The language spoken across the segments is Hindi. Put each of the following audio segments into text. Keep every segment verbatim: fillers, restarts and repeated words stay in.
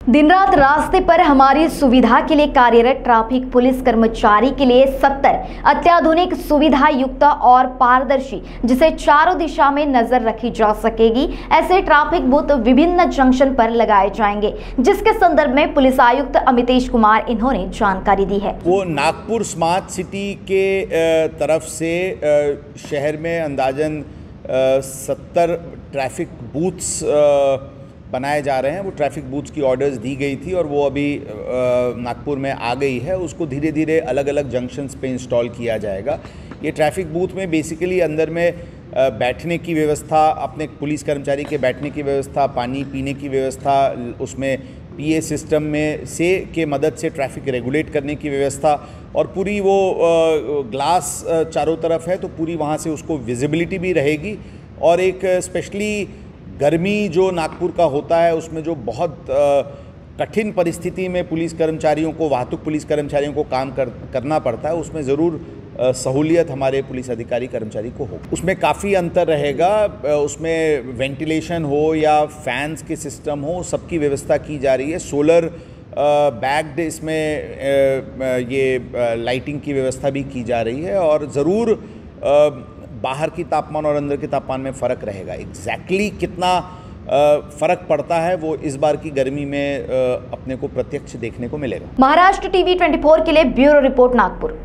दिन रात रास्ते पर हमारी सुविधा के लिए कार्यरत ट्रैफिक पुलिस कर्मचारी के लिए सत्तर अत्याधुनिक सुविधा युक्त और पारदर्शी, जिसे चारों दिशा में नजर रखी जा सकेगी, ऐसे ट्रैफिक बूथ विभिन्न जंक्शन पर लगाए जाएंगे, जिसके संदर्भ में पुलिस आयुक्त अमितेश कुमार इन्होंने जानकारी दी है। वो नागपुर स्मार्ट सिटी के तरफ से शहर में अंदाजन सत्तर ट्रैफिक बूथ्स बनाए जा रहे हैं। वो ट्रैफिक बूथ्स की ऑर्डर्स दी गई थी और वो अभी नागपुर में आ गई है। उसको धीरे धीरे अलग अलग जंक्शंस पे इंस्टॉल किया जाएगा। ये ट्रैफिक बूथ में बेसिकली अंदर में बैठने की व्यवस्था, अपने पुलिस कर्मचारी के बैठने की व्यवस्था, पानी पीने की व्यवस्था, उसमें पीए सिस्टम में से के मदद से ट्रैफिक रेगुलेट करने की व्यवस्था, और पूरी वो ग्लास चारों तरफ है तो पूरी वहाँ से उसको विजिबिलिटी भी रहेगी। और एक स्पेशली गर्मी जो नागपुर का होता है उसमें जो बहुत कठिन परिस्थिति में पुलिस कर्मचारियों को, वाहतुक पुलिस कर्मचारियों को काम कर करना पड़ता है, उसमें ज़रूर सहूलियत हमारे पुलिस अधिकारी कर्मचारी को हो। उसमें काफ़ी अंतर रहेगा। उसमें वेंटिलेशन हो या फैंस के सिस्टम हो, सबकी व्यवस्था की जा रही है। सोलर बैग्ड इसमें ये लाइटिंग की व्यवस्था भी की जा रही है। और ज़रूर बाहर की तापमान और अंदर के तापमान में फ़र्क रहेगा। एग्जैक्टली कितना फ़र्क पड़ता है वो इस बार की गर्मी में अपने को प्रत्यक्ष देखने को मिलेगा। महाराष्ट्र टीवी चौबीस के लिए ब्यूरो रिपोर्ट, नागपुर।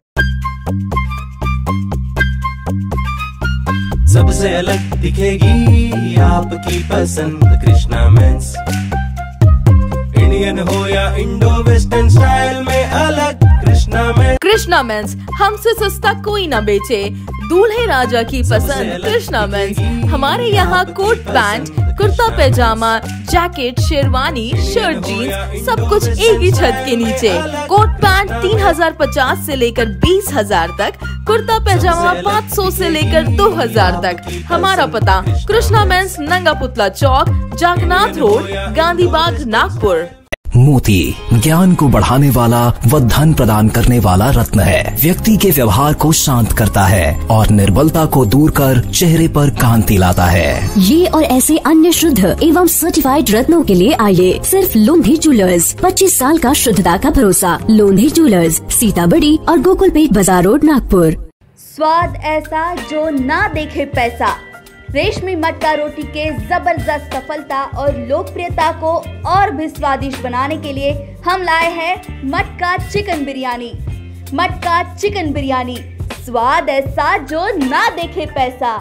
सबसे अलग दिखेगी आपकी पसंद कृष्णा मेंस। इंडियन हो या इंडो वेस्टर्न स्टाइल में अलग कृष्णा मेंस। कृष्णा मेंस, हमसे सस्ता कोई ना बेचे। दूल्हे राजा की पसंद कृष्णा मेंस। हमारे यहाँ coat pant, kurta pyjama, jacket, sherwani, shirt, jeans, सब कुछ एक ही छत के नीचे। कोट पैंट तीन हजार पचास से लेकर बीस हजार तक, कुर्ता पैजामा पाँच सौ से लेकर दो हजार तक। हमारा पता कृष्णा मेंस, नंगा पुतला चौक, जागनाथ रोड, गांधी बाग, नागपुर। मोती ज्ञान को बढ़ाने वाला व धन प्रदान करने वाला रत्न है। व्यक्ति के व्यवहार को शांत करता है और निर्बलता को दूर कर चेहरे पर कांति लाता है। ये और ऐसे अन्य शुद्ध एवं सर्टिफाइड रत्नों के लिए आइए सिर्फ लोंधी ज्वेलर्स। पच्चीस साल का शुद्धता का भरोसा। लोंधी ज्वेलर्स, सीताबड़ी और गोकुलपेट बाजार रोड, नागपुर। स्वाद ऐसा जो ना देखे पैसा। रेशमी मटका रोटी के जबरदस्त सफलता और लोकप्रियता को और भी स्वादिष्ट बनाने के लिए हम लाए हैं मटका चिकन बिरयानी। मटका चिकन बिरयानी, स्वाद ऐसा जो ना देखे पैसा।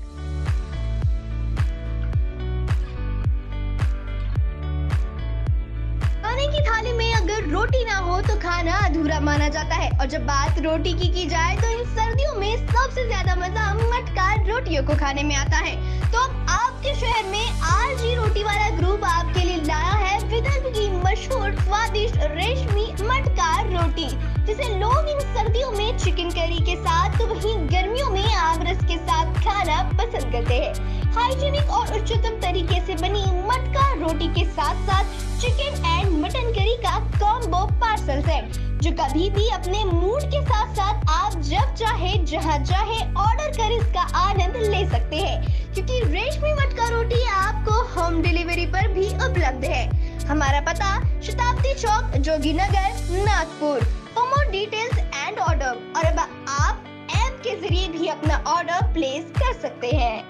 खाने की थाली में अगर रोटी ना हो तो खाना अधूरा माना जाता है। और जब बात रोटी की की जाए तो इन सर्दियों में सबसे ज्यादा मजा मटका रोटियों को खाने में आता है। तो अब आपके शहर में आरजी रोटी वाला ग्रुप आपके लिए लाया है विदर्भ की मशहूर स्वादिष्ट रेशमी मटका रोटी, जिसे लोग इन सर्दियों में चिकन करी के साथ तो वहीं गर्मियों में आमरस के साथ खाना पसंद करते हैं। हाइजीनिक और उच्चतम तरीके से बनी मटका रोटी के साथ साथ चिकन एंड मटन करी का कॉम्बो पार्सल सेट, जो कभी भी अपने मूड के साथ साथ आप जब चाहे जहां चाहे ऑर्डर कर इसका आनंद ले सकते हैं, क्योंकि रेशमी मटका रोटी आपको होम डिलीवरी पर भी उपलब्ध है। हमारा पता Shatabdi Chowk, Joginagar, Nagpur. For more details and order, और अब आप ऐप के जरिए भी अपना ऑर्डर प्लेस कर सकते हैं।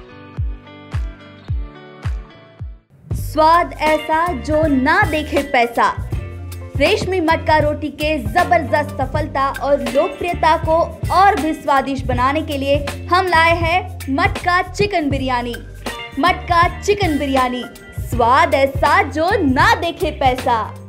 स्वाद ऐसा जो ना देखे पैसा। रेशमी मटका रोटी के जबरदस्त सफलता और लोकप्रियता को और भी स्वादिष्ट बनाने के लिए हम लाए हैं मटका चिकन बिरयानी। मटका चिकन बिरयानी, स्वाद ऐसा जो ना देखे पैसा।